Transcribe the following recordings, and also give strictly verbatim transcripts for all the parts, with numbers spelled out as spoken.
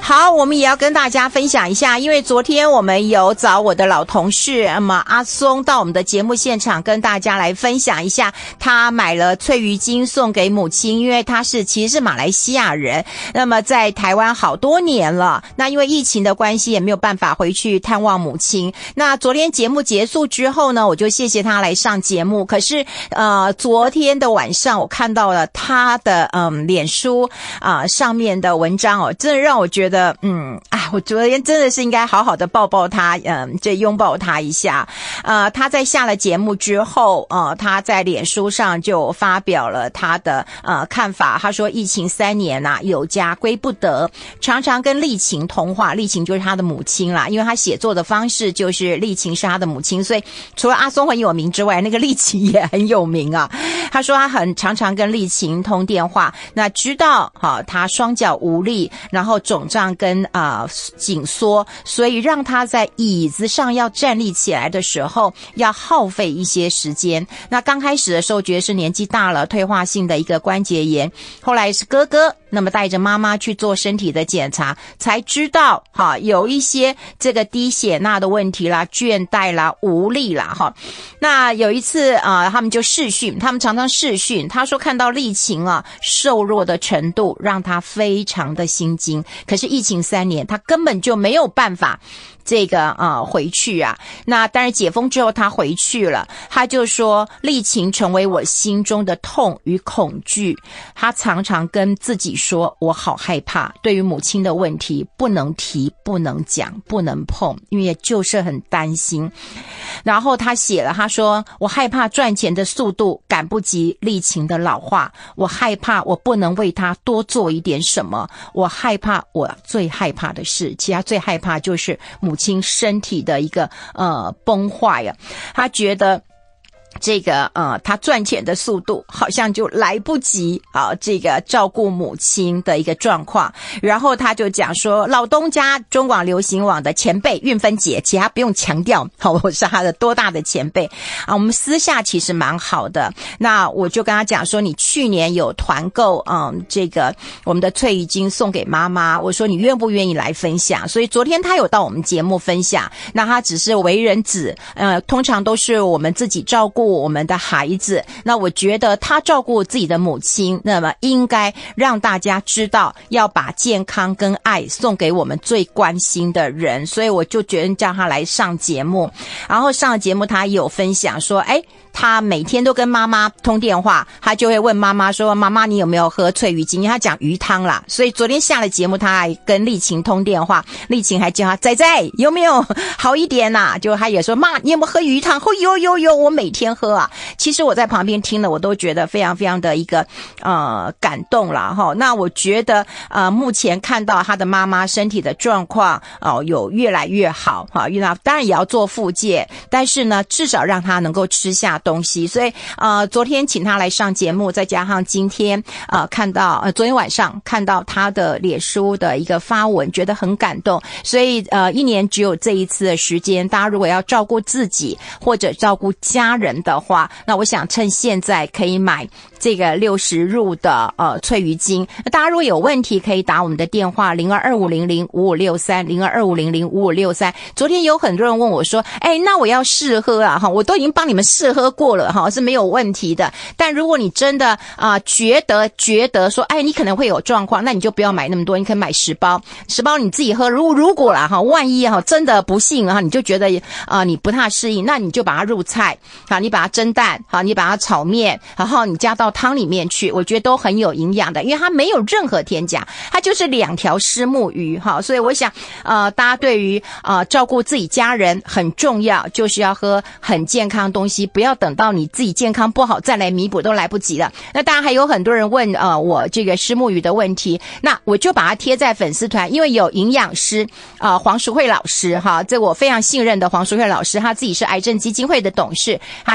好，我们也要跟大家分享一下，因为昨天我们有找我的老同事，那么阿松到我们的节目现场跟大家来分享一下，他买了翠鱼精送给母亲，因为他是其实是马来西亚人，那么在台湾好多年了，那因为疫情的关系也没有办法回去探望母亲。那昨天节目结束之后呢，我就谢谢他来上节目，可是呃昨天的晚上我看到了他的嗯脸书啊、呃、上面的文章哦，真的让我觉得嗯，哎，我昨天真的是应该好好的抱抱他，嗯，这拥抱他一下。呃，他在下了节目之后，呃，他在脸书上就发表了他的呃看法。他说，疫情三年啊，有家归不得，常常跟丽琴通话，丽琴就是他的母亲啦，因为他写作的方式就是丽琴是他的母亲，所以除了阿松很有名之外，那个丽琴也很有名啊。他说他很常常跟丽琴通电话，那知道哈、哦，他双脚无力，然后肿胀跟啊、呃、紧缩，所以让他在椅子上要站立起来的时候要耗费一些时间。那刚开始的时候觉得是年纪大了，退化性的一个关节炎，后来是哥哥那么带着妈妈去做身体的检查，才知道哈有一些这个低血钠的问题啦、倦怠啦、无力啦哈。那有一次啊、呃，他们就视讯，他们常常视讯，他说看到丽琴啊瘦弱的程度让他非常的心惊，可是疫情三年他根本就没有办法这个啊、呃、回去啊。那当然解封之后他回去了，他就说丽琴成为我心中的痛与恐惧，他常常跟自己说我好害怕，对于母亲的问题不能提、不能讲、不能碰，因为就是很担心。然后他写了，他说我害怕赚钱的速度赶不及丽琴的老化，我害怕我不能为她多做一点什么，我害怕我最害怕的是，其他最害怕就是母亲身体的一个呃崩坏啊。他觉得这个呃，他赚钱的速度好像就来不及啊，这个照顾母亲的一个状况。然后他就讲说，老东家中广流行网的前辈运芬姐，其他不用强调，好，我是他的多大的前辈啊，我们私下其实蛮好的。那我就跟他讲说，你去年有团购嗯，这个我们的翠鱼精送给妈妈，我说你愿不愿意来分享？所以昨天他有到我们节目分享，那他只是为人子，呃，通常都是我们自己照顾我们的孩子，那我觉得他照顾自己的母亲，那么应该让大家知道要把健康跟爱送给我们最关心的人，所以我就决定叫他来上节目。然后上了节目他也有分享说，诶他每天都跟妈妈通电话，他就会问妈妈说，妈妈你有没有喝翠鱼精？因为他讲鱼汤啦，所以昨天下了节目他还跟丽琴通电话，丽琴还叫他仔仔有没有好一点啊？就他也说，妈你有没有喝鱼汤？哦有有有，我每天喝啊。其实我在旁边听了，我都觉得非常非常的一个呃感动啦哈。那我觉得呃目前看到他的妈妈身体的状况哦、呃、有越来越好哈，那当然也要做复健，但是呢至少让他能够吃下东西。所以呃昨天请他来上节目，再加上今天呃看到呃昨天晚上看到他的脸书的一个发文，觉得很感动。所以呃一年只有这一次的时间，大家如果要照顾自己或者照顾家人的话，那我想趁现在可以买这个六十入的呃翠鱼精。那大家如果有问题可以打我们的电话零二二五零零五五六三 零二二五零零五五六三。昨天有很多人问我说，哎，那我要试喝啊哈，我都已经帮你们试喝过了哈，是没有问题的。但如果你真的啊、呃、觉得觉得说，哎，你可能会有状况，那你就不要买那么多，你可以买十包，十包你自己喝。如如果啦哈，万一哈真的不幸哈，你就觉得啊、呃、你不太适应，那你就把它入菜啊，你把它蒸蛋，好，你把它炒面，然后你加到汤里面去，我觉得都很有营养的，因为它没有任何添加，它就是两条虱目鱼哈。所以我想呃大家对于呃照顾自己家人很重要，就是要喝很健康的东西，不要等到你自己健康不好再来弥补都来不及了。那当然还有很多人问呃我这个虱目鱼的问题，那我就把它贴在粉丝团，因为有营养师啊、呃、黄淑慧老师哈，这我非常信任的黄淑慧老师，他自己是癌症基金会的董事，他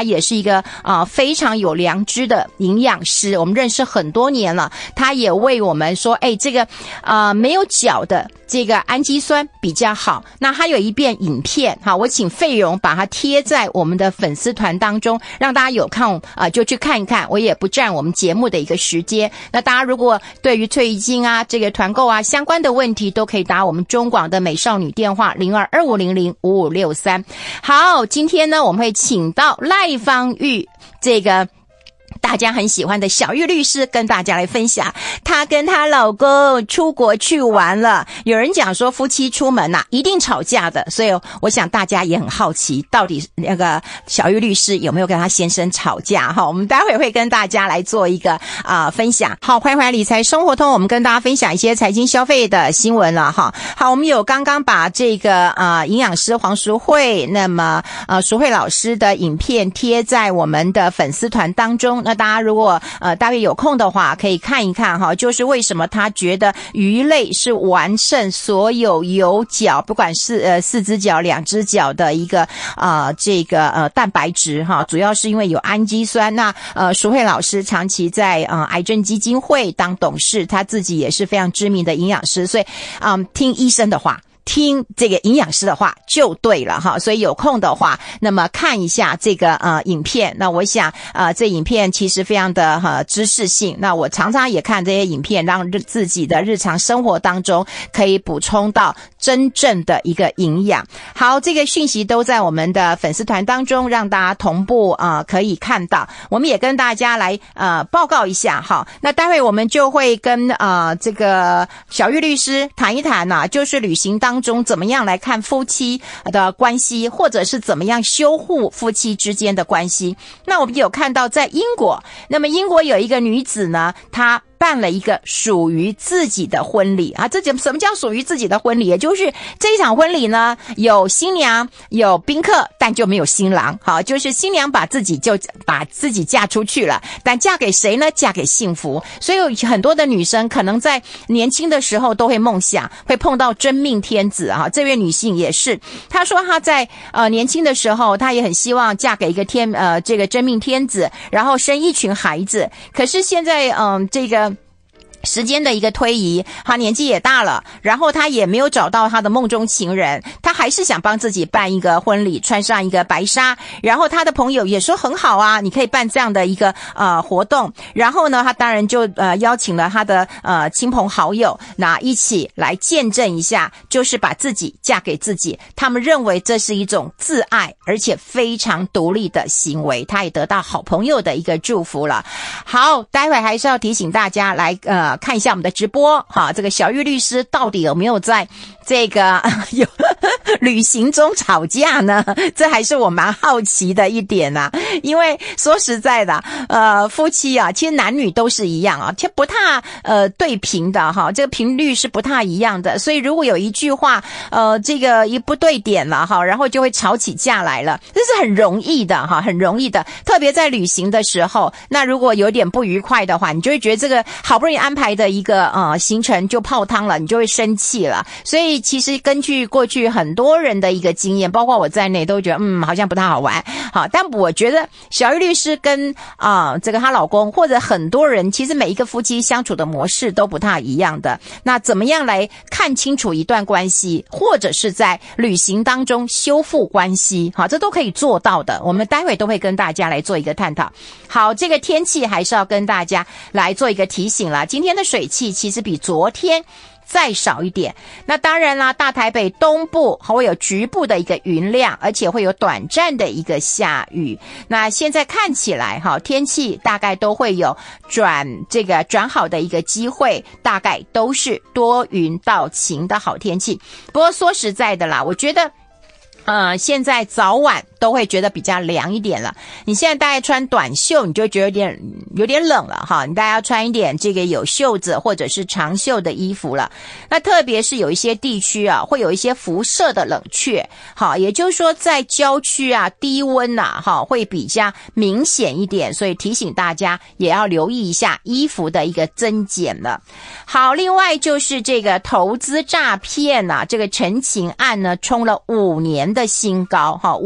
他也是一个啊、呃、非常有良知的营养师，我们认识很多年了，他也为我们说，哎，这个啊、呃、没有角的这个氨基酸比较好。那还有一遍影片，好，我请费荣把它贴在我们的粉丝团当中，让大家有看啊、呃、就去看一看，我也不占我们节目的一个时间。那大家如果对于翠玉金啊这个团购啊相关的问题，都可以打我们中广的美少女电话零二二五零零五五六三。好，今天呢我们会请到赖芳玉这个大家很喜欢的小玉律师跟大家来分享，她跟她老公出国去玩了。有人讲说夫妻出门啊一定吵架的，所以我想大家也很好奇，到底那个小玉律师有没有跟她先生吵架哈？我们待会会跟大家来做一个啊、呃、分享。好，欢迎回来理财生活通，我们跟大家分享一些财经消费的新闻了哈。好，我们有刚刚把这个啊、呃、营养师黄淑慧，那么呃淑慧老师的影片贴在我们的粉丝团当中。那大家如果呃大约有空的话，可以看一看哈，就是为什么他觉得鱼类是完胜所有有角，不管是呃四只脚、两只脚的一个呃这个呃蛋白质哈，主要是因为有氨基酸。那呃淑慧老师长期在呃癌症基金会当董事，他自己也是非常知名的营养师，所以嗯、呃、听医生的话，听这个营养师的话就对了哈。所以有空的话，那么看一下这个呃影片。那我想呃这影片其实非常的呃知识性，那我常常也看这些影片，让自己的日常生活当中可以补充到真正的一个营养。好，这个讯息都在我们的粉丝团当中，让大家同步啊、呃、可以看到。我们也跟大家来呃报告一下哈。那待会我们就会跟呃这个小玉律师谈一谈呐、啊，就是旅行当中怎么样来看夫妻的关系，或者是怎么样修护夫妻之间的关系。那我们有看到在英国，那么英国有一个女子呢，她办了一个属于自己的婚礼啊！这什么叫属于自己的婚礼？也就是这一场婚礼呢，有新娘，有宾客，但就没有新郎。好，就是新娘把自己就把自己嫁出去了，但嫁给谁呢？嫁给幸福。所以有很多的女生可能在年轻的时候都会梦想会碰到真命天子啊！这位女性也是，她说她在呃年轻的时候，她也很希望嫁给一个天呃这个真命天子，然后生一群孩子。可是现在嗯、呃、这个。时间的一个推移，他年纪也大了，然后他也没有找到他的梦中情人，他还是想帮自己办一个婚礼，穿上一个白纱，然后他的朋友也说很好啊，你可以办这样的一个呃活动，然后呢他当然就呃邀请了他的呃亲朋好友，那一起来见证一下，就是把自己嫁给自己，他们认为这是一种自爱而且非常独立的行为，他也得到好朋友的一个祝福了。好，待会还是要提醒大家来呃看一下我们的直播哈，这个小玉律师到底有没有在这个有旅行中吵架呢？这还是我蛮好奇的一点啊。因为说实在的，呃，夫妻啊，其实男女都是一样啊，其实不太呃对平的哈，这个频率是不太一样的。所以如果有一句话，呃，这个一不对点了哈，然后就会吵起架来了，这是很容易的哈，很容易的。特别在旅行的时候，那如果有点不愉快的话，你就会觉得这个好不容易安排的一个呃行程就泡汤了，你就会生气了。所以其实根据过去很多人的一个经验，包括我在内，都觉得嗯好像不太好玩。好，但我觉得小玉律师跟啊、呃、这个她老公或者很多人，其实每一个夫妻相处的模式都不太一样的。那怎么样来看清楚一段关系，或者是在旅行当中修复关系，好，这都可以做到的。我们待会都会跟大家来做一个探讨。好，这个天气还是要跟大家来做一个提醒啦。今天的水汽其实比昨天再少一点，那当然啦，大台北东部会有局部的一个云量，而且会有短暂的一个下雨。那现在看起来哈，天气大概都会有转这个转好的一个机会，大概都是多云到晴的好天气。不过说实在的啦，我觉得呃，现在早晚都会觉得比较凉一点了。你现在大概穿短袖，你就觉得有点有点冷了哈。你大概要穿一点这个有袖子或者是长袖的衣服了。那特别是有一些地区啊，会有一些辐射的冷却，好，也就是说在郊区啊，低温啊，哈，会比较明显一点。所以提醒大家也要留意一下衣服的一个增减了。好，另外就是这个投资诈骗啊，这个陈情案呢，冲了五年的新高哈，五年的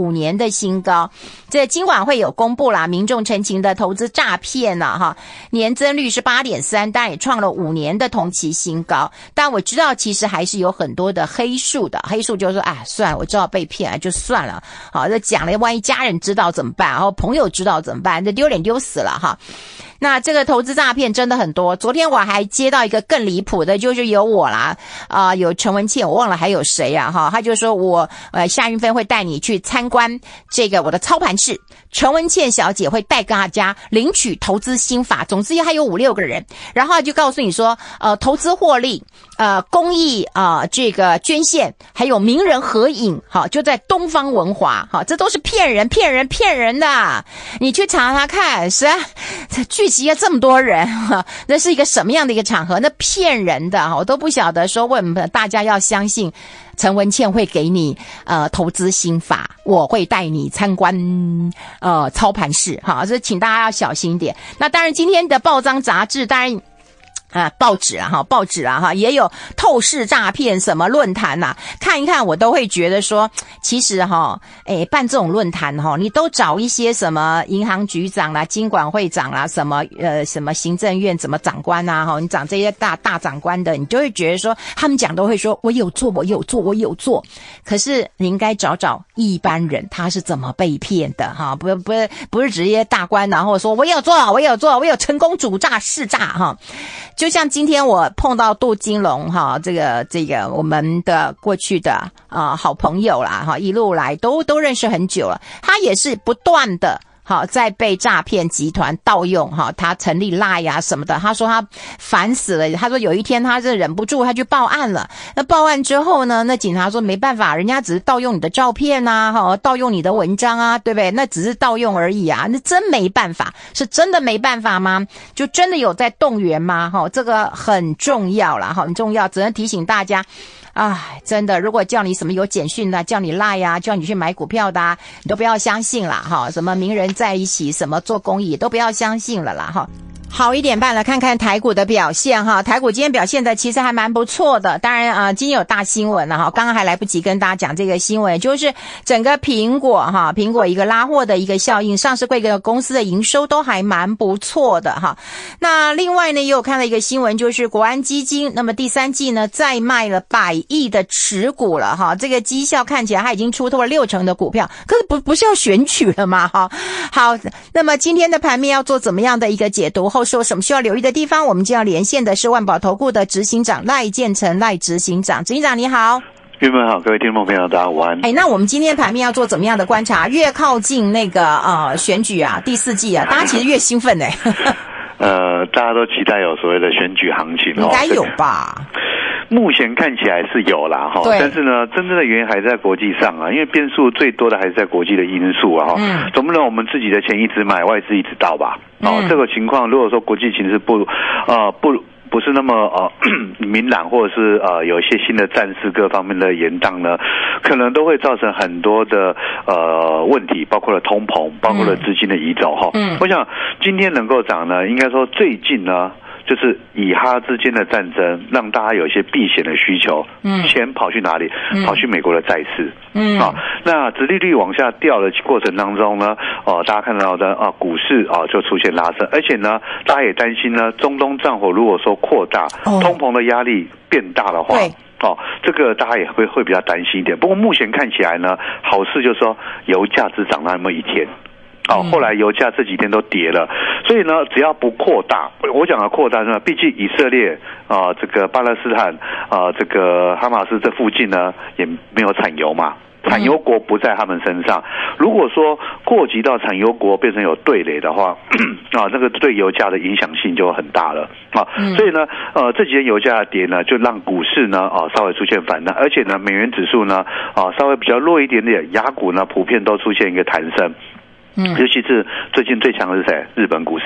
的新高。这金管会有公布啦，民众陈情的投资诈骗呢，哈，年增率是 八点三， 但也创了五年的同期新高。但我知道其实还是有很多的黑数的，黑数就是说啊，算了，我知道被骗了就算了，好，这讲了万一家人知道怎么办，然后朋友知道怎么办，这丢脸丢死了哈。那这个投资诈骗真的很多，昨天我还接到一个更离谱的，就是有我啦，啊、呃，有陈文茜，我忘了还有谁啊哈，他就说我呃夏运芬会带你去参观这个我的操盘室，陈文茜小姐会带大家领取投资心法，总之还有五六个人，然后就告诉你说，呃，投资获利，呃，公益啊、呃，这个捐献，还有名人合影，好，就在东方文华，好，这都是骗人、骗人、骗人的，你去查查看，是啊，聚集了这么多人，哈，那是一个什么样的一个场合？那骗人的，我都不晓得说为什么大家要相信陈文茜会给你呃投资心法，我会带你参观呃操盘室，哈，所以请大家要小心一点。那当然，今天的报章杂志，当然。啊，报纸啊，哈，报纸啊，哈，也有透视诈骗什么论坛呐、啊，看一看我都会觉得说，其实哈，诶，办这种论坛哈，你都找一些什么银行局长啦、金管会长啦、什么呃什么行政院什么长官啊，哈，你找这些大大长官的，你就会觉得说，他们讲都会说我有做，我有做，我有做，可是你应该找找一般人他是怎么被骗的哈，不不不是直接大官，然后说我有做，我有做，我有成功主诈试诈哈。就像今天我碰到杜金龙哈，这个这个我们的过去的啊、呃、好朋友啦哈，一路来都都认识很久了，他也是不断的。好，在被诈骗集团盗用哈，他成立 Line 啊什么的，他说他烦死了。他说有一天他是忍不住，他去报案了。那报案之后呢，那警察说没办法，人家只是盗用你的照片啊，哈，盗用你的文章啊，对不对？那只是盗用而已啊，那真没办法，是真的没办法吗？就真的有在动员吗？哈，这个很重要啦，很重要，只能提醒大家。唉，真的，如果叫你什么有简讯的，叫你赖啊，叫你去买股票的、啊，你都不要相信啦，哈，什么名人在一起，什么做公益，都不要相信了啦，哈。好，一点半了，看看台股的表现哈。台股今天表现的其实还蛮不错的，当然啊、呃，今天有大新闻了哈。刚刚还来不及跟大家讲这个新闻，就是整个苹果哈，苹果一个拉货的一个效应，上市柜的公司的营收都还蛮不错的哈。那另外呢，也有看到一个新闻，就是国安基金，那么第三季呢再卖了百亿的持股了哈。这个绩效看起来它已经出透了六成的股票，可是不不是要选举了吗哈？好，那么今天的盘面要做怎么样的一个解读？后市有什么需要留意的地方？我们就要连线的是万宝投顾的执行长赖建成赖执行长，执行长你好。 玉芬好，各位听众朋友大家午安。 哎，那我们今天盘面要做怎么样的观察？越靠近那个呃选举啊，第四季啊，大家其实越兴奋哎、欸。 呃，大家都期待有所谓的选举行情哦， 应该有吧？ 目前看起来是有啦哈，但是呢，真正的原因还在国际上啊，因为变数最多的还是在国际的因素啊哈。嗯。总不能我们自己的钱一直买，外资一直倒吧？哦，嗯、这个情况如果说国际情势不呃不。不是那么呃明朗，或者是呃有一些新的战事各方面的延宕呢，可能都会造成很多的呃问题，包括了通膨，包括了资金的移走哈。嗯，我想今天能够涨呢，应该说最近呢。就是以哈之间的战争，让大家有一些避险的需求，嗯，钱跑去哪里？嗯、跑去美国的债市，嗯，啊，那殖利率往下掉的过程当中呢，哦、呃，大家看到的啊，股市啊就出现拉升，而且呢，大家也担心呢，中东战火如果说扩大，哦、通膨的压力变大的话，对。哦，这个大家也会会比较担心一点。不过目前看起来呢，好事就是说油价只涨那么一天。哦，后来油价这几天都跌了，所以呢，只要不扩大，我讲的扩大呢，毕竟以色列啊、呃，这个巴勒斯坦啊、呃，这个哈马斯这附近呢也没有产油嘛，产油国不在他们身上。如果说扩及到产油国变成有对垒的话，啊，这个对油价的影响性就很大了啊。所以呢，呃，这几天油价跌呢，就让股市呢啊稍微出现反弹，而且呢，美元指数呢啊稍微比较弱一点点，亚股呢普遍都出现一个弹升。嗯，尤其是最近最强的是谁？日本股市。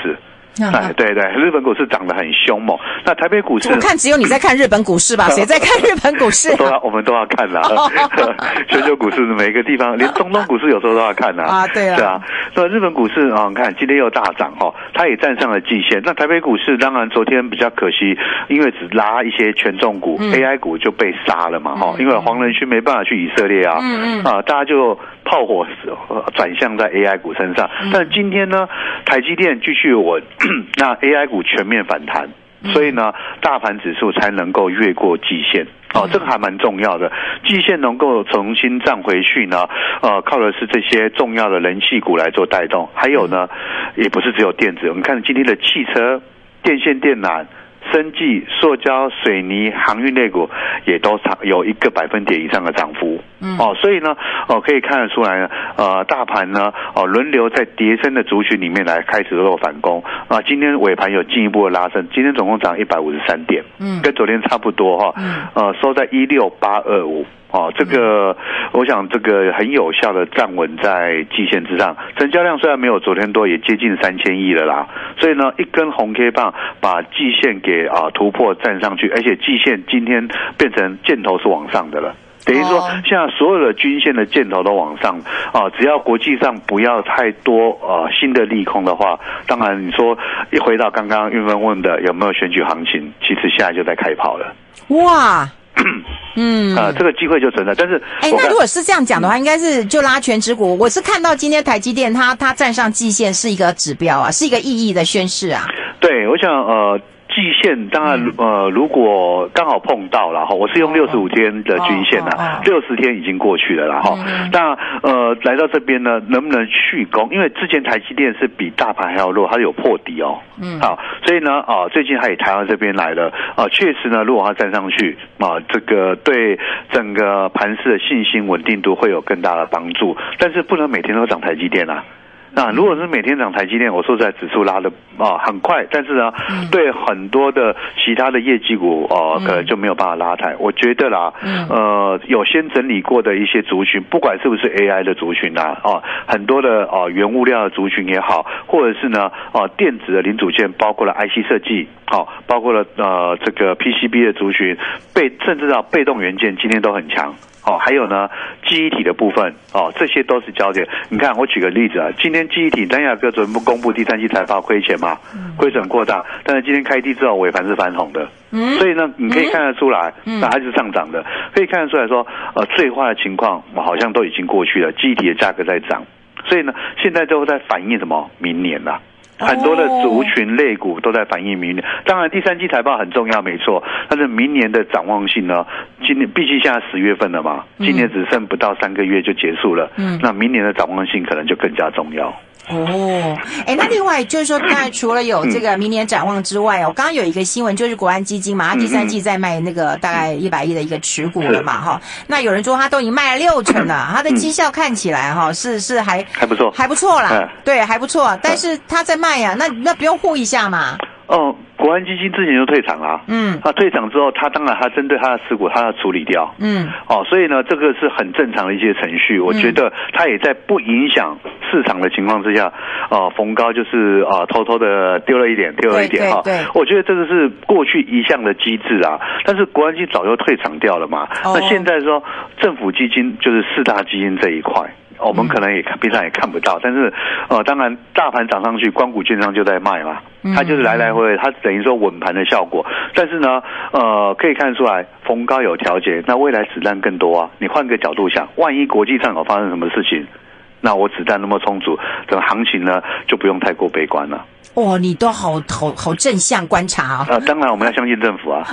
哎，对对，日本股市涨得很凶猛。那台北股市， 我看只有你在看日本股市吧？谁在看日本股市、啊？ 都要，我们都要看啦。全球股市每个地方，连中东股市有时候都要看啦。 啊，对啊， 对啊。那日本股市啊，你看今天又大涨哈，它也站上了季线。那台北股市当然昨天比较可惜，因为只拉一些权重股、嗯、，A I 股就被杀了嘛哈、嗯，因为黄仁勋没办法去以色列啊，嗯嗯啊，大家就炮火转向在 A I 股身上。嗯、但今天呢，台积电继续稳，那 A I 股全面反弹。所以呢，大盘指数才能够越过季线哦，这个还蛮重要的。季线能够重新站回去呢，呃，靠的是这些重要的人气股来做带动。还有呢，也不是只有电子，我们看今天的汽车、电线电缆、生技、塑胶、水泥、航运类股也都有一个百分点以上的涨幅。嗯，哦，所以呢，哦，可以看得出来呢，呃，大盘呢，哦，轮流在跌升的族群里面来开始做反攻啊。今天尾盘有进一步的拉升，今天总共涨一百五十三点，嗯，跟昨天差不多哈，嗯，呃，收在一六八二五。哦，这个我想这个很有效的站稳在季线之上，成交量虽然没有昨天多，也接近三千亿了啦。所以呢，一根红 K 棒把季线给啊突破站上去，而且季线今天变成箭头是往上的了。等于说，现在所有的均线的箭头都往上啊，只要国际上不要太多呃新的利空的话，当然你说一回到刚刚韵芬问的有没有选举行情，其实现在就在开跑了。 哇！嗯啊、呃，这个机会就存在，但是哎，那如果是这样讲的话，应该是就拉全指股。我是看到今天台积电它它站上季线是一个指标啊，是一个意义的宣示啊。 对，我想呃。季线当然，呃，如果刚好碰到了哈，我是用六十五天的均线啊，六十天已经过去了啦哈。那呃，来到这边呢，能不能续攻？因为之前台积电是比大盘还要弱，它有破底哦。嗯，好，所以呢，啊、呃，最近它也抬到这边来了啊、呃，确实呢，如果它站上去啊、呃，这个对整个盘势的信心稳定度会有更大的帮助，但是不能每天都涨台积电啊。那如果是每天涨台积电，我说实在指数拉的啊很快，但是呢，嗯、对很多的其他的业绩股哦、呃，可能就没有办法拉抬。我觉得啦，嗯、呃，有先整理过的一些族群，不管是不是 A I 的族群啊，哦、呃，很多的哦、呃、原物料的族群也好，或者是呢哦、呃、电子的零组件，包括了 I C 设计，好、哦，包括了呃这个 P C B 的族群，被甚至到被动元件今天都很强。哦，还有呢，记忆体的部分哦，这些都是焦点。你看，我举个例子啊，今天记忆体，南亚科昨天不公布第三季财报亏钱嘛，亏损扩大，但是今天开低之后尾盘是翻红的，嗯，所以呢，你可以看得出来，那还是上涨的，可以看得出来说，呃，最坏的情况好像都已经过去了，记忆体的价格在涨，所以呢，现在都在反映什么？明年啦。很多的族群类股都在反映明年，当然第三季财报很重要，没错。但是明年的展望性呢？今年毕竟现在十月份了嘛，今年只剩不到三个月就结束了。嗯，那明年的展望性可能就更加重要。 哦，哎，那另外就是说，当然除了有这个明年展望之外哦，刚刚有一个新闻就是国安基金嘛，它第三季在卖那个大概一百亿的一个持股了嘛，哈。那有人说它都已经卖了六成了，它的绩效看起来哈是是还还不错， 还不错啦，对，还不错。但是它在卖呀，那那不用护一下嘛？ 哦，国安基金之前就退场了，嗯，他退场之后，他当然他针对他的持股，他要处理掉，嗯，哦，所以呢，这个是很正常的一些程序，我觉得他也在不影响市场的情况之下，呃，逢高就是呃偷偷的丢了一点，丢了一点哈，我觉得这个是过去一向的机制啊，但是国安基金早就退场掉了嘛，哦、那现在说政府基金就是四大基金这一块。我们可能也看平常也看不到，但是呃，当然大盘涨上去，光谷券商就在卖嘛，它就是来来回回，它等于说稳盘的效果。但是呢，呃，可以看出来逢高有调节，那未来子弹更多啊。你换个角度想，万一国际上有发生什么事情，那我子弹那么充足，这个行情呢就不用太过悲观了。 哦，你都好好好正向观察啊！ 呃，当然我们要相信政府啊。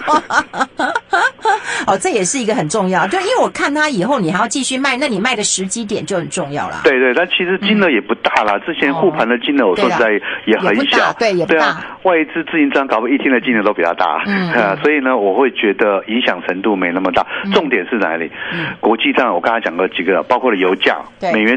哦，这也是一个很重要，就因为我看它以后你还要继续卖，那你卖的时机点就很重要啦。 对对，但其实金额也不大啦，嗯、之前护盘的金额我说实在也很小， 对，也不大。对啊， 外资自营商搞不好一天的金额都比较大，嗯、呃，所以呢，我会觉得影响程度没那么大。嗯、重点是哪里？嗯、国际上我刚才讲过几个，包括了油价、美元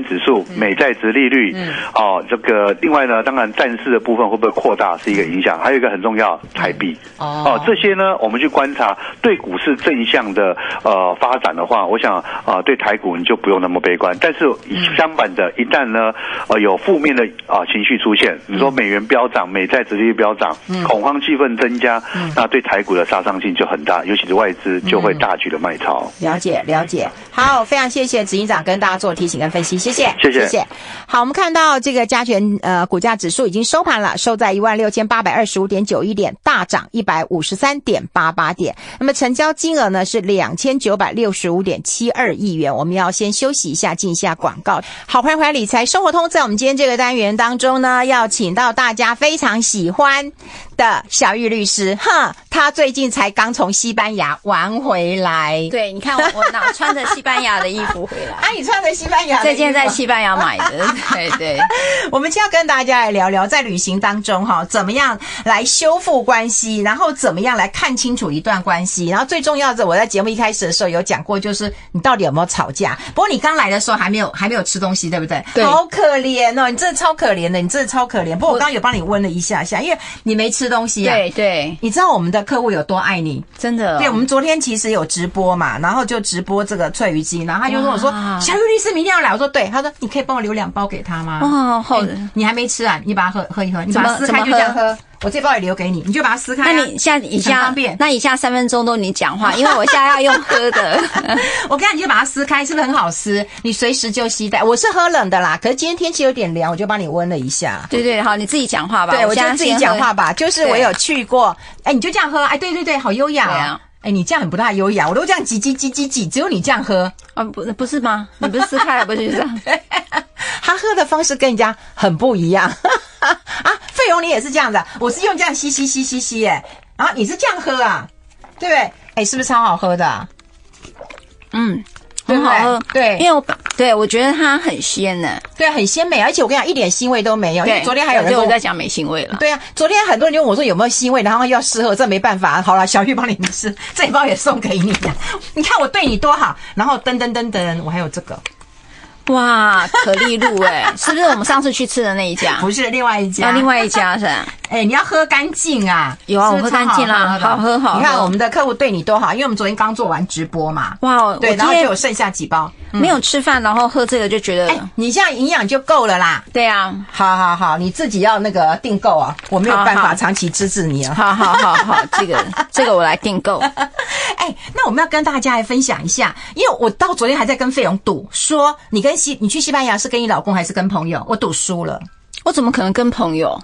元指数、嗯、美债殖利率，嗯，哦，这个另外呢，当然战事的部分会不会扩大是一个影响，还有一个很重要，台币，哦，哦，这些呢，我们去观察对股市正向的呃发展的话，我想啊、呃，对台股你就不用那么悲观。但是相反的，一旦呢呃有负面的啊、呃、情绪出现，你说美元飙涨、美债殖利率飙涨，嗯、恐慌气氛增加，嗯、那对台股的杀伤性就很大，尤其是外资就会大举的卖超。 嗯、了解了解，好，非常谢谢执行长跟大家做提醒跟分析，谢谢谢谢谢谢。好，我们看到这个加权呃股价指数已经收盘了，收在一万六千八百二十五点九一点，大涨一百五十三点八八点。那么成交金额呢是两千九百六十五点七二亿元。我们要先休息一下，进一下广告。好，欢迎回来理财生活通，在我们今天这个单元当中呢，要请到大家非常喜欢的小玉律师，哼，他最近才刚从西班牙玩回来。 对，你看我我哪穿着西班牙的衣服回来？ 啊，你穿着西班牙的衣服， 这件在西班牙买的。对对， 我们就要跟大家来聊聊，在旅行当中哈，怎么样来修复关系，然后怎么样来看清楚一段关系，然后最重要的，我在节目一开始的时候有讲过，就是你到底有没有吵架。不过你刚来的时候还没有还没有吃东西，对不对？ 对， 好可怜哦，你真的超可怜的，你真的超可怜。不过我刚刚有帮你问了一下下，因为你没吃东西啊。 对对， 你知道我们的客户有多爱你， 真的、哦。 对，我们昨天其实有直播嘛，然后就直播这个翠鱼精，然后他就跟我说，小玉律师明天要来，我说对，他说你可以帮我留两包给他吗？ 哦，好的、欸， 你还没吃啊，你把它喝喝一喝，你把它撕开就这样喝。我这包也留给你，你就把它撕开、啊。 那你现在以下方便， 那以下三分钟都你讲话，因为我现在要用喝的。 我跟你讲，你就把它撕开，是不是很好撕？你随时就携带。我是喝冷的啦，可是今天天气有点凉，我就帮你温了一下。 对对，好，你自己讲话吧。 对，我就自己讲话吧。就是我有去过，哎，你就这样喝，哎，对对对，好优雅、哦。对啊。哎，你这样很不大优雅，我都这样挤挤挤挤挤，只有你这样喝啊？不，不是吗？你不是撕开了不是这样？ 他喝的方式跟人家很不一样啊！费勇，你也是这样的，我是用这样吸吸吸吸吸，哎，然后你是这样喝啊，对不对？哎，是不是超好喝的、啊？ 嗯。很好喝， 对， 因为我对我觉得它很鲜呢， 对，很鲜美，而且我跟你讲一点腥味都没有。因为昨天还有人跟我在讲没腥味了， 对啊，昨天很多人就问我说有没有腥味，然后要试喝，这没办法，好了，小玉帮你们吃，这一包也送给你，你看我对你多好，然后噔噔噔噔，我还有这个。 哇，可丽露哎，是不是我们上次去吃的那一家？ 不是，另外一家。 啊，另外一家是。 哎、欸，你要喝干净啊！ 有啊，是是我喝干净啦，好喝好喝。 你看我们的客户对你多好，因为我们昨天刚做完直播嘛。 哇， 对，然后就有剩下几包， 嗯、没有吃饭，然后喝这个就觉得， 哎、欸，你这样营养就够了啦。 对啊， 好好好，你自己要那个订购啊，我没有办法长期支持你啊。 好好好好，这个这个我来订购。 哎、欸，那我们要跟大家来分享一下，因为我到昨天还在跟费勇赌，说你跟西你去西班牙是跟你老公还是跟朋友？我赌输了。 我怎么可能跟朋友？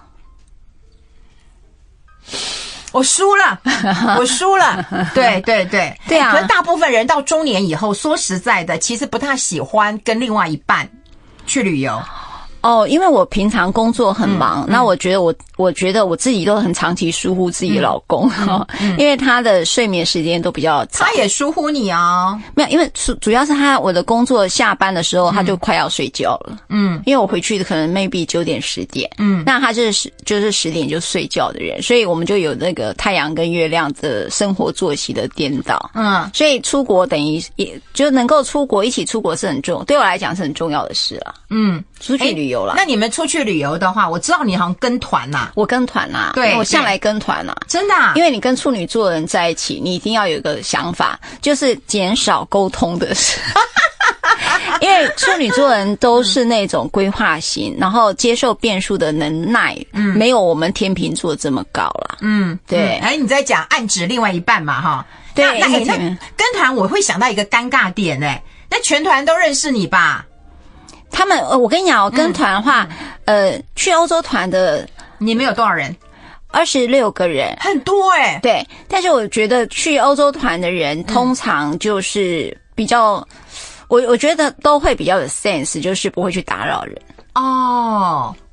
我输了，我输了，对对对， 对啊。 可是大部分人到中年以后，说实在的，其实不太喜欢跟另外一半去旅游。 哦，因为我平常工作很忙，嗯、那我觉得我我觉得我自己都很长期疏忽自己老公，嗯嗯、因为他的睡眠时间都比较早。 他也疏忽你哦？ 没有，因为主主要是他我的工作下班的时候，他就快要睡觉了。嗯，因为我回去可能 maybe 九点十点，嗯，那他就是就是十点就睡觉的人，所以我们就有那个太阳跟月亮的生活作息的颠倒。嗯，所以出国等于也就能够出国一起出国是很重，对我来讲是很重要的事了。嗯，出去旅游。 那你们出去旅游的话，我知道你好像跟团呐、啊， 我跟团呐、啊， 对， 我向来跟团呐、啊， 真的、啊， 因为你跟处女座的人在一起，你一定要有一个想法，就是减少沟通的事。因为处女座人都是那种规划型，然后接受变数的能耐，嗯，没有我们天秤座这么高啦。嗯，对。 哎、嗯，你在讲暗指另外一半嘛，哈， 对。 那那、欸、那跟团我会想到一个尴尬点，哎，那全团都认识你吧？ 他们，呃，我跟你讲，我跟团的话，嗯、呃，去欧洲团的， 你们有多少人？ 二十六个人， 很多哎、欸。 对，但是我觉得去欧洲团的人，通常就是比较，我我觉得都会比较有 sense，就是不会去打扰人。 哦，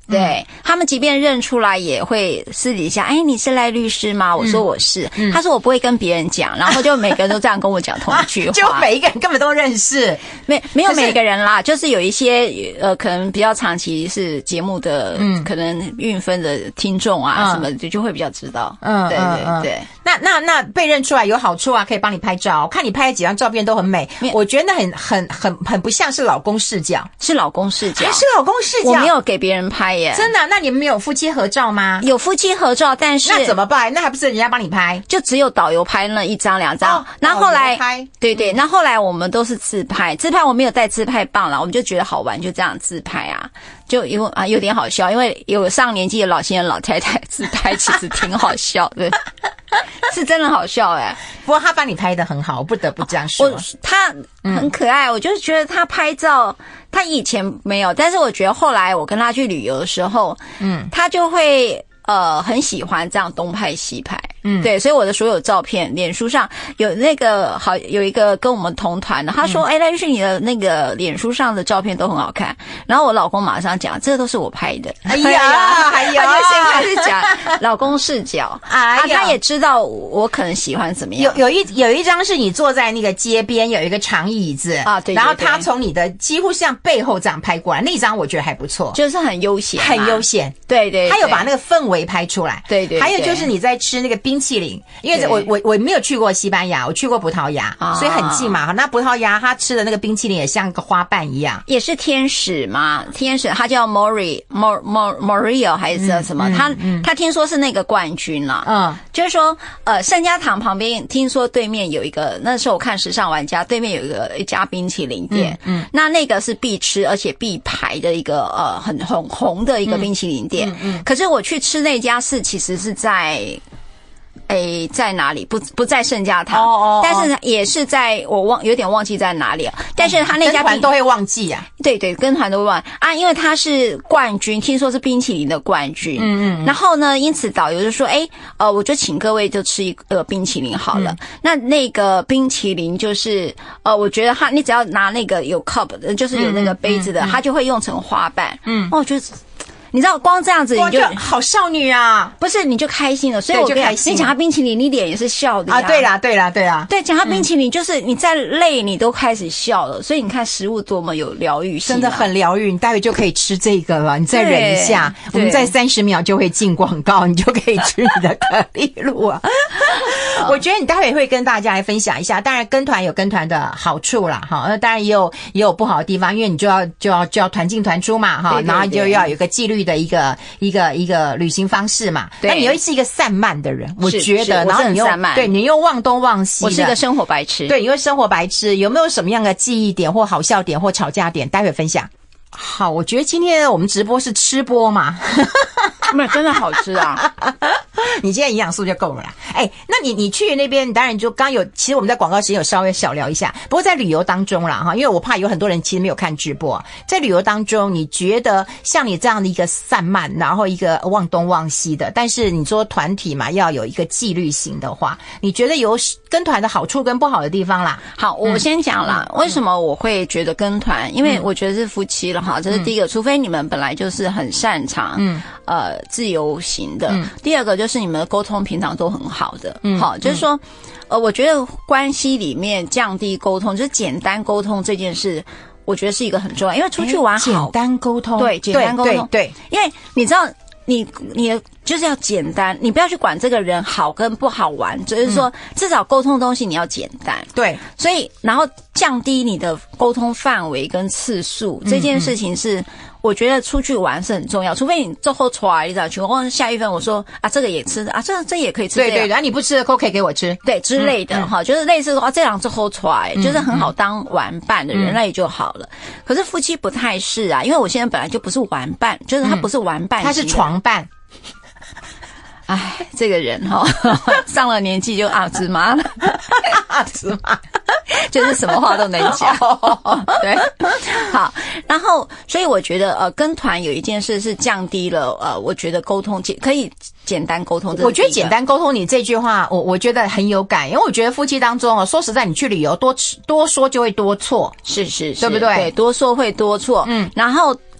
对、嗯、他们即便认出来也会私底下，哎，你是赖律师吗？我说我是、嗯、他说我不会跟别人讲，然后就每个人都这样跟我讲同一句话就每一个人根本都认识， 没没有每个人啦，就是有一些呃可能比较长期是节目的、嗯、可能运分的听众啊、嗯、什么的就会比较知道。嗯，对对对、嗯、 那那那被认出来有好处啊，可以帮你拍照，我看你拍的几张照片都很美，我觉得那很很很很不像是老公视角， 是老公视角， 还是老公视角， 我没有给别人拍耶。 真的、啊？那你们没有夫妻合照吗？ 有夫妻合照，但是那怎么办？那还不是人家帮你拍？ 就只有导游拍了一张两张，然后后来对对，那后来我们都是自拍，自拍我没有带自拍棒了，我们就觉得好玩，就这样自拍啊，就因为啊有点好笑，因为有上年纪的老先生老太太自拍，其实挺好笑的。是真的好笑哎、欸， 不过他帮你拍得很好，我不得不这样说。 我他很可爱、嗯，我就是觉得他拍照，他以前没有，但是我觉得后来我跟他去旅游的时候，嗯，他就会呃很喜欢这样东拍西拍。嗯，对，所以我的所有照片，脸书上有那个好有一个跟我们同团的，他说：“哎、嗯，赖律师，你的那个脸书上的照片都很好看。”然后我老公马上讲：“这都是我拍的。” 哎呀，哎呀， 他就先开始讲老公视角。哎呀，他也知道我可能喜欢怎么样。 有有一有一张是你坐在那个街边，有一个长椅子啊，对，对，对， 然后他从你的几乎像背后这样拍过来，那张我觉得还不错， 就是很悠闲， 很悠闲。 对 对， 对， 他有把那个氛围拍出来。 对 对， 对， 还有就是你在吃那个冰淇淋，因为我我我没有去过西班牙，我去过葡萄牙，啊、所以很近嘛。那葡萄牙他吃的那个冰淇淋也像个花瓣一样， 也是天使嘛，天使，他叫 Mori Mor Mor Morio 还是什么？嗯、他、嗯、他听说是那个冠军了，嗯，就是说呃圣家堂旁边听说对面有一个，那时候我看时尚玩家对面有一个一家冰淇淋店，嗯，嗯那那个是必吃而且必排的一个呃很很红的一个冰淇淋店，嗯 嗯, 嗯，可是我去吃那家是其实是在。诶，在哪里？不不在圣家堂，哦哦哦但是也是在我忘有点忘记在哪里了。但是他那家跟团都会忘记啊， 对对，跟团都会忘啊，因为他是冠军，听说是冰淇淋的冠军。嗯嗯。然后呢，因此导游就说：“诶，呃，我就请各位就吃一个冰淇淋好了。嗯”那那个冰淇淋就是呃，我觉得他你只要拿那个有 cup， 就是有那个杯子的，他、嗯嗯嗯、就会用成花瓣。嗯，哦，就是。你知道光这样子你就好少女啊， 不是你就开心了，所以我跟你讲，你讲他冰淇淋，你脸也是笑的呀。 啊，对啦，对啦，对啦， 对，讲他冰淇淋就是你再累你都开始笑了，所以你看食物多么有疗愈性、啊， 真的很疗愈。你待会就可以吃这个了，你再忍一下，我们在三十秒就会进广告，你就可以吃你的可丽露啊。我觉得你待会会跟大家来分享一下，当然跟团有跟团的好处啦，哈，那当然也有也有不好的地方，因为你就要就要就要团进团出嘛，哈，然后就要有一个纪律的一个一个一个旅行方式嘛。那你又是一个散漫的人，我觉得，然后你又对你又忘东忘西的， 我是一个生活白痴， 对，你又生活白痴，有没有什么样的记忆点或好笑点或吵架点？待会分享。好，我觉得今天我们直播是吃播嘛， 没有真的好吃啊！ 你今天营养素就够了啦。哎，那你你去那边，当然就刚有，其实我们在广告时间有稍微小聊一下。不过在旅游当中啦，哈，因为我怕有很多人其实没有看直播，在旅游当中，你觉得像你这样的一个散漫，然后一个忘东忘西的，但是你说团体嘛，要有一个纪律型的话，你觉得有跟团的好处跟不好的地方啦？ 好，我先讲啦、嗯，为什么我会觉得跟团？因为我觉得是夫妻了。好，这是第一个、嗯，除非你们本来就是很擅长，嗯，呃，自由行的、嗯。第二个就是你们的沟通平常都很好的，嗯，好，就是说，呃，我觉得关系里面降低沟通，就是简单沟通这件事，我觉得是一个很重要，因为出去玩好， 简单沟通， 对，简单沟通， 对，对， 因为你知道。你你就是要简单，你不要去管这个人好跟不好玩，只是说、嗯、至少沟通的东西你要简单。 对， 所以然后降低你的沟通范围跟次数，嗯、这件事情是我觉得出去玩是很重要。除非你最后出来，你知道，请问下一份我说啊这个也吃啊，这这也可以吃， 对对，然后你不吃的都可以给我吃， 对之类的哈、嗯嗯，就是类似说啊这样最后出来、嗯、就是很好当玩伴的人、嗯、那也就好了。可是夫妻不太是啊，因为我现在本来就不是玩伴，就是他不是玩伴、嗯， 他是床伴。 哎，这个人哈、哦，上了年纪就阿芝麻了， 阿芝麻， 就是什么话都能讲。对，好，然后所以我觉得呃，跟团有一件事是降低了呃，我觉得沟通可以简单沟通。 我觉得简单沟通，你这句话我我觉得很有感，因为我觉得夫妻当中哦，说实在，你去旅游多多说就会多错， 是是是， 对不对？ 对，多说会多错。嗯，然后。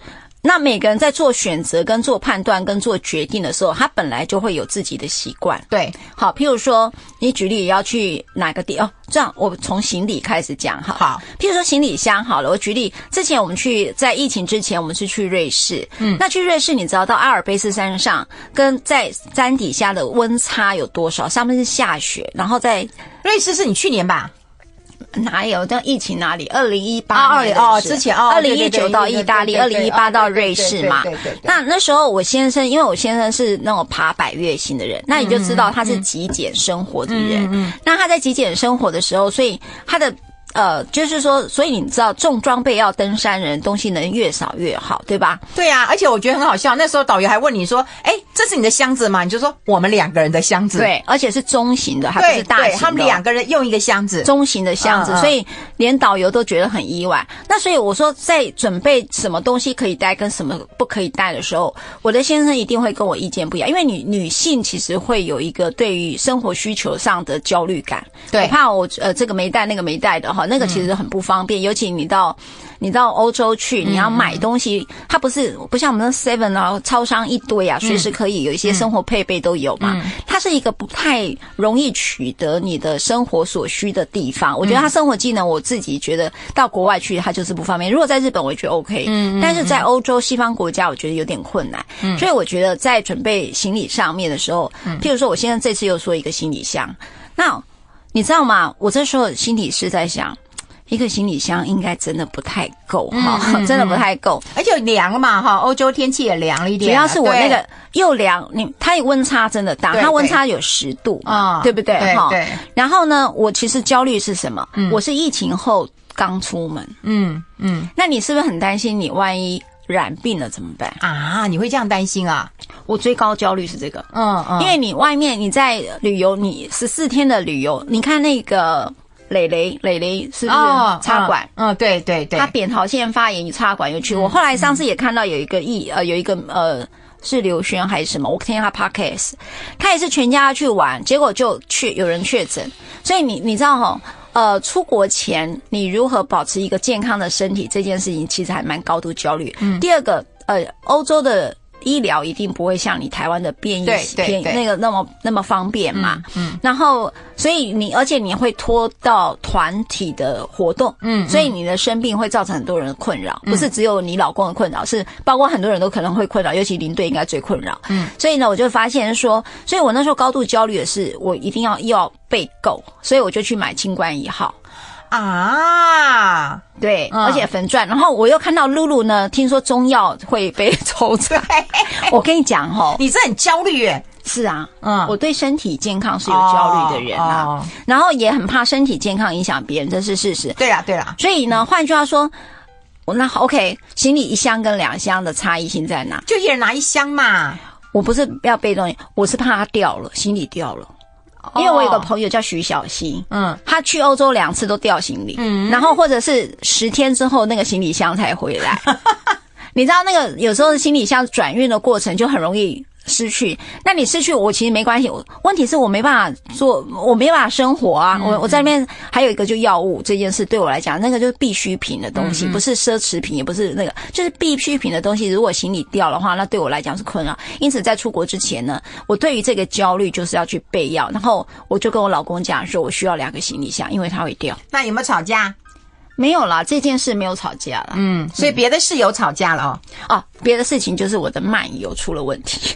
那每个人在做选择、跟做判断、跟做决定的时候，他本来就会有自己的习惯。 对， 好，譬如说，你举例要去哪个地哦，这样我从行李开始讲哈。 好， 譬如说行李箱好了，我举例，之前我们去在疫情之前，我们是去瑞士，嗯，那去瑞士，你知道到阿尔卑斯山上跟在山底下的温差有多少？上面是下雪，然后在瑞士是你去年吧？ 哪有？这疫情哪里？二零一八年哦，之前哦， 二零一九到意大利，二零一八到瑞士嘛。 对对对。 那那时候我先生，因为我先生是那种爬百岳型的人，那你就知道他是极简生活的人。嗯嗯。那他在极简生活的时候，所以他的。呃，就是说，所以你知道，重装备要登山人，东西能越少越好，对吧？ 对啊，而且我觉得很好笑。那时候导游还问你说：“哎，这是你的箱子吗？”你就说：“我们两个人的箱子。” 对，而且是中型的，还不是大型的。 对，他们两个人用一个箱子， 中型的箱子，嗯嗯，所以连导游都觉得很意外。那所以我说，在准备什么东西可以带跟什么不可以带的时候，我的先生一定会跟我意见不一样，因为女女性其实会有一个对于生活需求上的焦虑感。 对， 我怕我呃这个没带那个没带的哈，那个其实很不方便，嗯，尤其你到你到欧洲去，你要买东西，嗯，它不是不像我们的 seven 啊，超商一堆啊，随时可以有一些生活配备都有嘛。嗯，它是一个不太容易取得你的生活所需的地方。我觉得它生活技能，我自己觉得到国外去它就是不方便。如果在日本，我觉得 OK，嗯，但是在欧洲西方国家，我觉得有点困难。嗯，所以我觉得在准备行李上面的时候，嗯，譬如说我现在这次又说一个行李箱，那你知道吗？我这时候心里是在想。一个行李箱应该真的不太够哈，嗯嗯，真的不太够， 而且凉嘛哈，欧洲天气也凉了一点。 主要是我那个又凉，你它温差真的大，它温差有十度啊，对不对？哈，对。然后呢，我其实焦虑是什么？嗯，我是疫情后刚出门，嗯嗯，那你是不是很担心你万一染病了怎么办啊？你会这样担心啊？ 我最高焦虑是这个，嗯嗯，因为你外面你在旅游，你十四天的旅游，你看那个。蕾蕾，蕾蕾是不是插管？ 嗯，对对对， 他扁桃腺发炎，插管又去。我后来上次也看到有一个艺呃，有一个呃是刘轩还是什么，我听他 podcast， 他也是全家去玩，结果就确有人确诊。所以你你知道齁，呃，出国前你如何保持一个健康的身体这件事情，其实还蛮高度焦虑。嗯，第二个呃，欧洲的。医疗一定不会像你台湾的便医便那个那么那么方便嘛，嗯，嗯然后所以你而且你会拖到团体的活动，嗯，所以你的生病会造成很多人的困扰，嗯，不是只有你老公的困扰，是包括很多人都可能会困扰，尤其领队应该最困扰，嗯，所以呢，我就发现说，所以我那时候高度焦虑的是，我一定要要备够，所以我就去买清冠一号。啊，对，嗯，而且粉钻，然后我又看到露露呢，听说中药会被抽出来，我跟你讲齁， 你是很焦虑耶。 是啊，嗯，我对身体健康是有焦虑的人啊，哦哦，然后也很怕身体健康影响别人，这是事实。 对啦，对啦。 所以呢，换句话说，我那 OK， 行李一箱跟两箱的差异性在哪？ 就一人拿一箱嘛。 我不是要背东西，我是怕它掉了，行李掉了。因为我有个朋友叫徐小溪，嗯，他去欧洲两次都掉行李，嗯，然后或者是十天之后那个行李箱才回来。你知道那个有时候行李箱转运的过程就很容易失去，那你失去我其实没关系，问题是我没办法做，我没办法生活啊。我我在那边还有一个就药物这件事对我来讲，那个就是必需品的东西，不是奢侈品，也不是那个，就是必需品的东西。如果行李掉的话，那对我来讲是困扰。因此在出国之前呢，我对于这个焦虑就是要去备药，然后我就跟我老公讲说，我需要两个行李箱，因为它会掉。 那有没有吵架？ 没有啦，这件事没有吵架啦。 嗯，所以别的事有吵架了哦。 哦，别的事情就是我的漫游出了问题。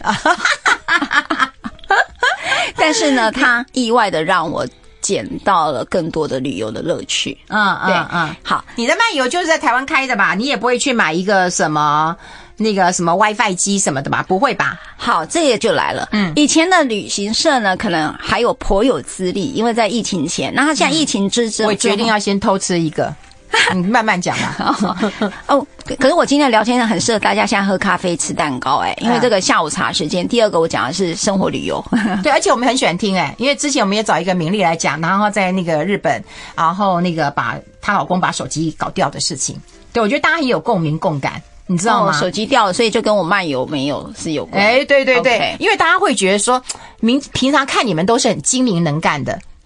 但是呢，它意外的让我捡到了更多的旅游的乐趣。嗯嗯对嗯，好， 你的漫游就是在台湾开的吧？你也不会去买一个什么那个什么 WiFi 机什么的吧？不会吧？ 好，这个就来了。嗯，以前的旅行社呢，可能还有颇有资历，因为在疫情前，那他现在疫情之之， 我决定要先偷吃一个。你慢慢讲吧。 哦，可是我今天的聊天很适合大家现在喝咖啡吃蛋糕哎，因为这个下午茶时间。第二个我讲的是生活旅游。 对，而且我们很喜欢听哎，因为之前我们也找一个名利来讲，然后在那个日本，然后那个把她老公把手机搞掉的事情。对，我觉得大家也有共鸣共感。你知道吗？ 哦，手机掉了，所以就跟我漫游没有是有关。 哎，对对对， okay. 因为大家会觉得说，明平常看你们都是很精明能干的。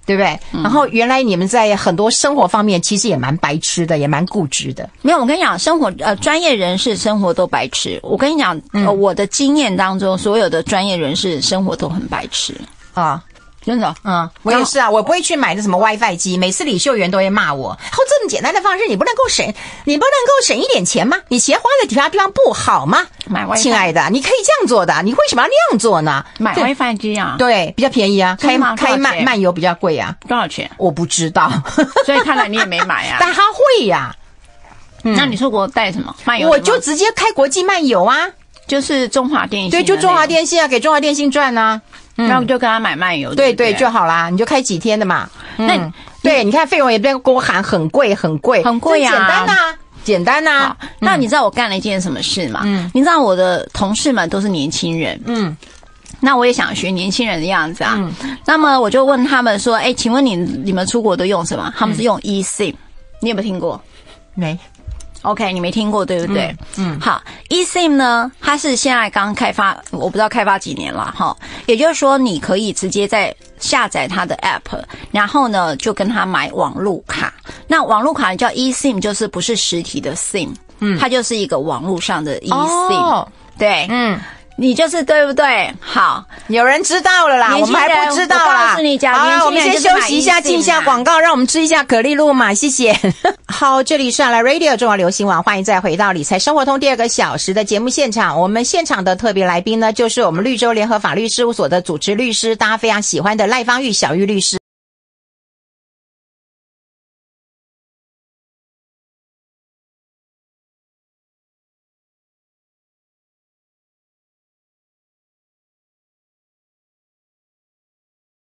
对不对？嗯、然后原来你们在很多生活方面其实也蛮白痴的，也蛮固执的。 没有，我跟你讲，生活呃专业人士生活都白痴。我跟你讲，嗯、呃，我的经验当中，所有的专业人士生活都很白痴啊。 真的， 嗯，我也是啊，我不会去买那什么 WiFi 机，每次李秀媛都会骂我。哦，这么简单的方式，你不能够省，你不能够省一点钱吗？你钱花在其他地方不好吗？ 买 WiFi， 亲爱的，你可以这样做的，你为什么要那样做呢？ 买 WiFi 机啊， 对，比较便宜啊，开开漫漫游比较贵啊， 多少钱？ 我不知道， 所以看来你也没买啊。 但他会呀、啊。 嗯、那你出国带什么漫游？ 我就直接开国际漫游啊， 就是中华电信。 对，就中华电信啊，给中华电信赚啊。 嗯、然后就跟他买漫游， 对对, 对就好啦，你就开几天的嘛。 那、 嗯、对，你看费用也不要跟我喊很贵很贵， 很贵啊， 简单啊，简单啊。 嗯、那你知道我干了一件什么事吗？嗯，你知道我的同事们都是年轻人，嗯，那我也想学年轻人的样子啊。嗯、那么我就问他们说，哎，请问你你们出国都用什么？他们是用 eSIM，、嗯、你有没有听过？ 没。 OK， 你没听过对不对？ 嗯，嗯好 ，eSIM 呢，它是现在刚开发，我不知道开发几年了哈。也就是说，你可以直接在下载它的 App， 然后呢就跟他买网路卡。那网路卡叫 eSIM， 就是不是实体的 SIM， 嗯，它就是一个网络上的 eSIM，、哦、对，嗯。你就是对不对？好， 有人知道了啦，我们还不知道啦。 我告诉你讲， 好了，我们先休息一下，进一下广告，让我们吃一下可丽露嘛，谢谢。好，这里是来 Radio 中华流行网，欢迎再回到理财生活通第二个小时的节目现场。我们现场的特别来宾呢，就是我们绿洲联合法律事务所的主持律师，大家非常喜欢的赖芳玉小玉律师。